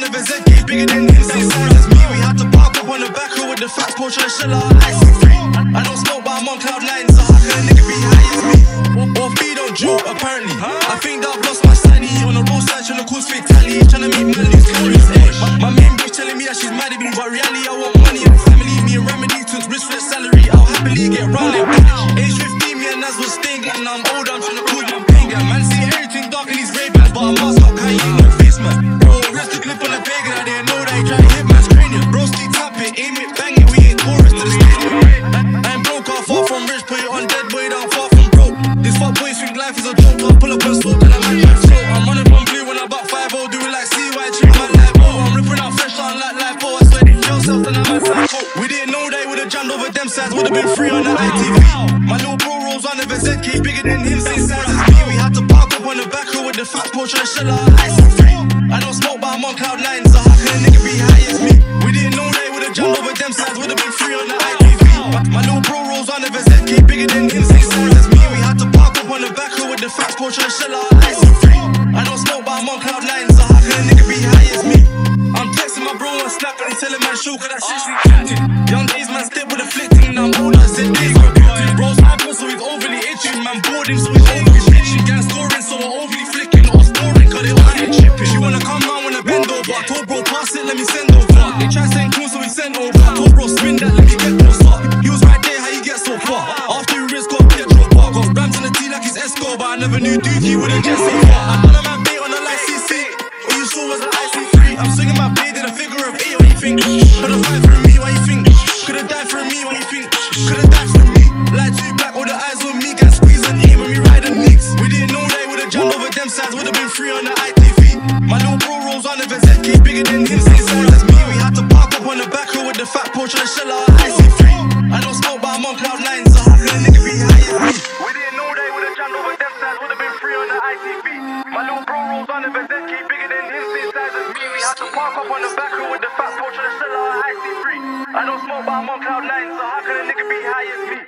of a ZK, bigger than him, same size as me. We had to park up on the back row with the fat porch and shell out IC3. I don't smoke, but I'm on cloud 9, so how can a nigga be high as me? Or B don't joke, apparently. I think that I've lost my sanity. On the roadside, trying to cause fatality, trying to make man lose calories. My main bitch telling me that she's mad at me, but reality I want money and family. Me and Remedy took risk for the salary. I'll happily get round it. Age 15, me and Naz was stinking. And now I'm older, I'm trying to call my pain. Man see everything dark in these Ray-Bans, but I must not carry in my face, man. Bro, rest the clip on the pagan. I didn't know that he tried to hit man's cranium. Bro, stick tap it, aim it, bang it. We ain't tourists to the stadium. I ain't broke, I'm far from rich. Put it on dead boy, down far from broke. This fuck boys think life is a joke. I'll pull up and smoke till I'm at float. I'm running from blue when I'm about 5-0. Do it like CY, treat my life. Oh, I'm ripping out fresh on like life. Oh, I swear they kill self and I'm at psycho. We didn't know they would've jammed over them sides. Would've been free on the ITV. My little bro rolls on the ZK, bigger than him, same size as me. We had to park up on the back row with the fat porch and shell out IC3. I don't smoke, but I'm on cloud 9, so how can a nigga be high as me? We didn't know they would've jammed over them sides. Would've been free on the ITV. My little bro rolls on the ZK, bigger than him, same size as me. We had to park up on the back row with the fat porch and shell out IC3. I don't smoke, but I'm on cloud 9, so how can a nigga be high as me? I'm texting my bro on Snap and he's telling man show, cause that shit's captain. Young days man step with a flicking, now I'm older, said days got captain. Bro's hyper, so he's overly itching, man boarding, so he's overly bitching. Gang scoring, so we're overly flicking, or scoring, cause they overly chipping. She wanna come round when I bend over, I told bro pass it, let me send over. They try saying cool, so we send over. I told bro spin that, let me get closer. He was right there, how you get so far? After he rinsed, got petrol bar, got rams in the tea like he's Escobar, but I never knew Dookie wouldn't get so far. I done a man bait on the light CC, all you saw was an IC3. I'm swinging my blade in a figure of 8, what you think? Could've fight for me, what you think? Could've died for me, what you think? Could've died for me. Light too black, all the eyes on me, can squeeze and aim when we ride the nicks. We didn't know they would've jammed over them sides, would've been free on the ITV. My little bro rolls on the ZK, bigger than him, same size as me. We had to park up on the back row with the fat porch and shell out IC3. I don't smoke, but I'm on cloud 9, so how can a nigga be high as me? We didn't know they would've jammed over them sides, would've been free on the ITV. My little bro rolls on the ZK, bigger than him, same size as me. We had to park up on the back row with the fat porch and shell out IC3. I don't smoke, but I'm on cloud 9, so how can a nigga be high as me?